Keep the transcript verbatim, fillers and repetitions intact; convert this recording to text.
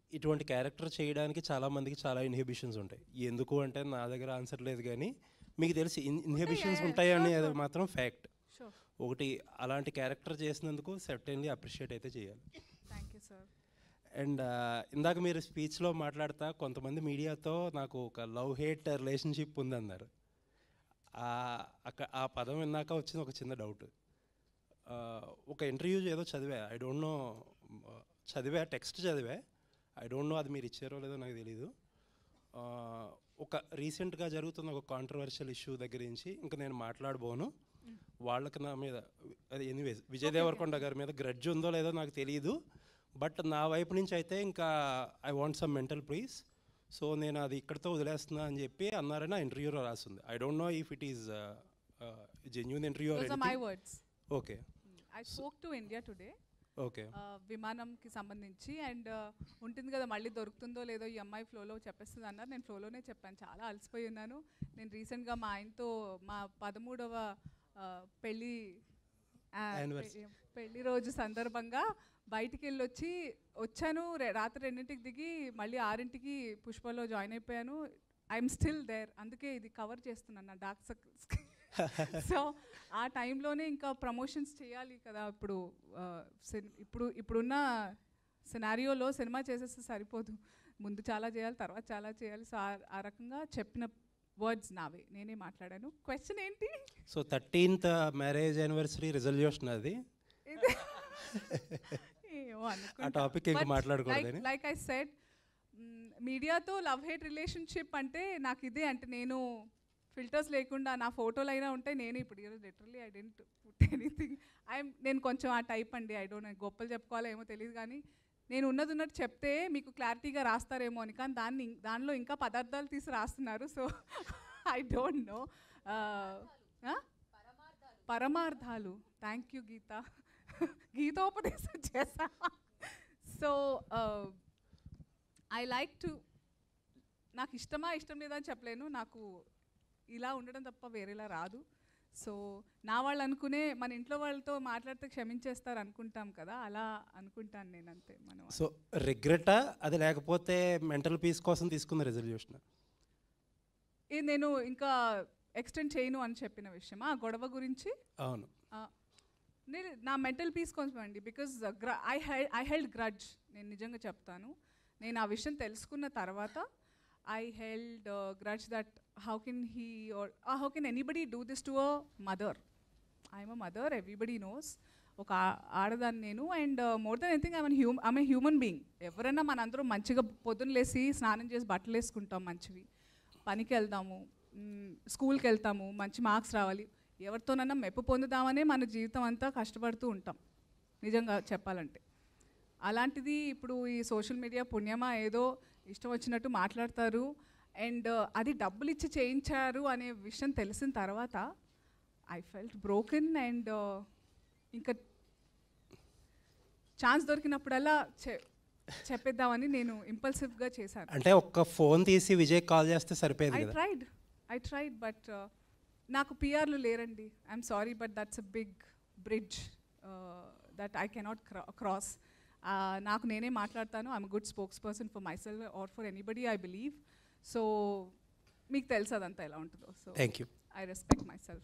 ఇటువంటి క్యారెక్టర్ చేయడానికి చాలామందికి చాలా ఇన్హిబిషన్స్ ఉంటాయి. ఎందుకు అంటే నా దగ్గర ఆన్సర్ లేదు, కానీ మీకు తెలిసి ఇన్ ఇన్హిబిషన్స్ ఉంటాయని అది మాత్రం ఫ్యాక్ట్. ఒకటి అలాంటి క్యారెక్టర్ చేసినందుకు సర్టెన్లీ అప్రిషియేట్ అయితే చేయాలి. Thank you sir. అండ్ ఇందాక మీరు స్పీచ్లో మాట్లాడతా కొంతమంది మీడియాతో నాకు ఒక లవ్ హేట్ రిలేషన్షిప్ ఉందన్నారు. అక్కడ ఆ పదం విన్నాక వచ్చింది ఒక చిన్న డౌట్. ఒక ఇంటర్వ్యూ ఏదో చదివా, ఐ డోంట్ నో, చదివా టెక్స్ట్ చదివా, ఐ డోంట్ నో అది మీరు ఇచ్చారో లేదో నాకు తెలీదు. ఒక రీసెంట్గా జరుగుతున్న ఒక కాంట్రవర్షియల్ ఇష్యూ దగ్గర నుంచి ఇంకా నేను మాట్లాడబోను. వాళ్ళకి నా మీద అది ఎనీవేస్ విజయ్ దేవరకొండ గారి మీద గ్రడ్జ్ ఉందో లేదో నాకు తెలియదు, బట్ నా వైపు నుంచి అయితే ఇంకా I want some mental peace, so నేను అది ఇక్కడితో వదిలేస్తున్నా అని చెప్పి అన్నారని ఆ ఇంటర్వ్యూలో రాస్తుంది. I don't know if it is genuine interview or anything. My words. Okay, I spoke to India Today. Okay, విమానంకి సంబంధించి అండ్ ఉంటుంది కదా మళ్ళీ దొరుకుతుందో లేదో ఈ అమ్మాయి ఫ్లోలో చెప్పేస్తుంది అన్నారు. నేను ఫ్లోలోనే చెప్పాను, చాలా అలసిపోయి ఉన్నాను. నేను రీసెంట్గా మా ఆయనతో మా పదమూడవ పెళ్ళి పెళ్లి రోజు సందర్భంగా బయటికి వెళ్ళి వచ్చి వచ్చాను. రాత్రి రెండింటికి దిగి మళ్ళీ ఆరింటికి పుష్పలో జాయిన్ అయిపోయాను. ఐఎమ్ స్టిల్ దేర్, అందుకే ఇది కవర్ చేస్తున్నాను నా డార్క్ సర్కిల్స్. సో ఆ టైంలోనే ఇంకా ప్రమోషన్స్ చేయాలి కదా. ఇప్పుడు ఇప్పుడు ఇప్పుడున్న సినారియోలో సినిమా చేసేస్తే సరిపోదు, ముందు చాలా చేయాలి, తర్వాత చాలా చేయాలి. సో ఆ రకంగా చెప్పిన వర్డ్స్ నావే, నేనే మాట్లాడాను. క్వశ్చన్ ఏంటి? So thirteenth marriage anniversary resolution అది లైక్ ఐ సెడ్, మీడియాతో లవ్ హేట్ రిలేషన్షిప్ అంటే నాకు ఇదే. అంటే నేను ఫిల్టర్స్ లేకుండా నా ఫోటోలు అయినా ఉంటాయి. నేను ఇప్పుడు literally I didn't put anything. I'm నేను కొంచెం ఆ టైప్ అండి. ఐ డోంట్ నో, గొప్పలు చెప్పుకోవాలో ఏమో తెలియదు, కానీ నేను ఉన్నది ఉన్నట్టు చెప్తే మీకు క్లారిటీగా రాస్తారేమో అని. కానీ దాన్ని దానిలో ఇంకా పదార్థాలు తీసి రాస్తున్నారు. So I don't know. పరమార్థాలు. థ్యాంక్ యూ గీత, గీతోపదేశం చేసా. సో ఐ లైక్ టు, నాకు ఇష్టమా ఇష్టం లేదా అని చెప్పలేను, నాకు ఇలా ఉండడం తప్ప వేరేలా రాదు. సో నా వాళ్ళు అనుకునే మన ఇంట్లో వాళ్ళతో మాట్లాడితే క్షమించేస్తారు అనుకుంటాం కదా, అలా అనుకుంటాను నేను, అంతే. మనం సో రిగ్రెటా అది, లేకపోతే మెంటల్ పీస్ కోసం తీసుకున్న రెజల్యూషన్? ఇది నేను ఇంకా ఎక్స్టెండ్ చేయను అని చెప్పిన విషయం ఆ గొడవ గురించి. అవును, నేను నా మెంటల్ పీస్ కోసం అండి. Because I held I held grudge. నేను నిజంగా చెప్తాను, నేను ఆ విషయం తెలుసుకున్న తర్వాత I held uh, grudge that how can he or uh, how can anybody do this to a mother? I am a mother, everybody knows. ఒక ఆడదాన్ని నేను, and more than anything I'm hume I'm a human being. ఎవరైనా మనందరం మంచిగా పొద్దున్న లేసి స్నానం చేసి బట్టలు వేసుకుంటాం, మంచివి, పనికి వెళ్తాము, స్కూల్కి వెళ్తాము, మంచి మార్క్స్ రావాలి, ఎవరితోనన్నా మెప్పు పొందుదామనే మన జీవితం అంతా కష్టపడుతూ ఉంటాం నిజంగా చెప్పాలంటే. అలాంటిది ఇప్పుడు ఈ సోషల్ మీడియా పుణ్యమా ఏదో ఇష్టం వచ్చినట్టు మాట్లాడతారు, అండ్ అది డబ్బులు ఇచ్చి చేయించారు అనే విషయం తెలిసిన తర్వాత ఐ ఫెల్ట్ బ్రోకెన్. అండ్ ఇంకా ఛాన్స్ దొరికినప్పుడల్లా చెప్పేద్దామని నేను ఇంపల్సివ్గా చేశాను. అంటే ఒక్క ఫోన్ తీసి విజయ్ కాల్ చేస్తే సరిపోయేది. I tried I tried but నాకు పిఆర్లు లేరండి. I'm sorry but that's a big bridge that I cannot cross. నాకు నేనే మాట్లాడతాను. I'm good spokesperson for myself or for anybody I believe. So మీకు తెలుసు అదంతా ఎలా ఉంటుందో. So thank you. I respect my self.